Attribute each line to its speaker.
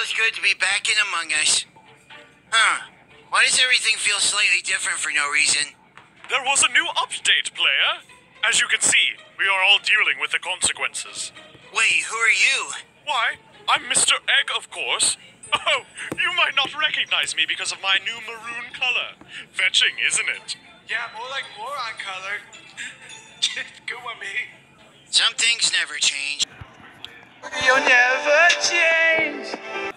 Speaker 1: feels good to be back in among us. Huh. Why does everything feel slightly different for no reason?
Speaker 2: There was a new update, player. As you can see, we are all dealing with the consequences.
Speaker 1: Wait, who are you?
Speaker 2: Why, I'm Mr. Egg, of course. Oh, you might not recognize me because of my new maroon color. Fetching, isn't it?
Speaker 3: Yeah, more like moron color. Good one, me.
Speaker 1: Some things never change.
Speaker 3: You'll never change.